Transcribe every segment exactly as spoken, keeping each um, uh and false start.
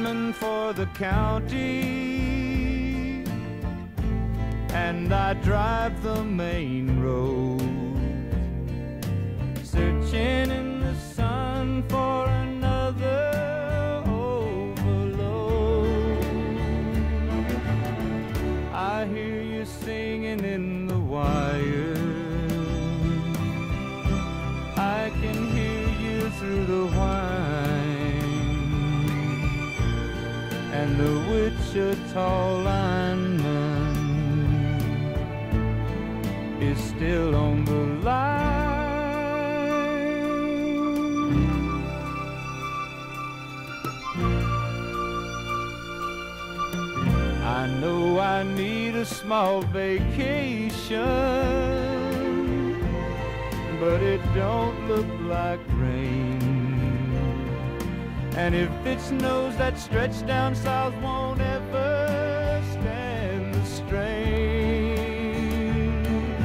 lineman for the county, and I drive the main road, searching in the sun for another overload. I hear you singing in the wire, I can hear you through the whine, and the Wichita lineman is still on the line. I know I need a small vacation, but it don't look like rain. And if it snows, that stretch down south won't ever stand the strain.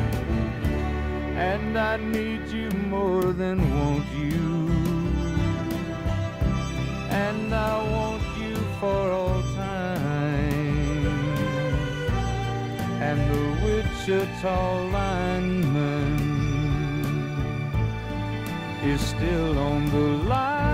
And I need you more than want you, and I want you for all time. And the Wichita lineman is still on the line.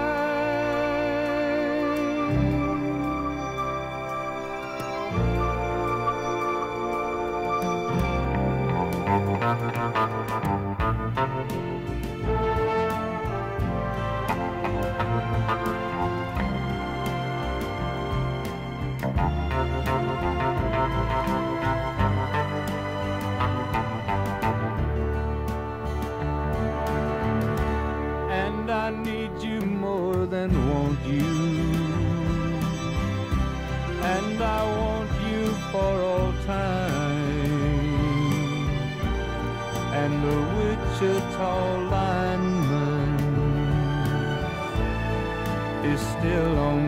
And I need you more than want you, and I want you for all time. And the Wichita lineman is still on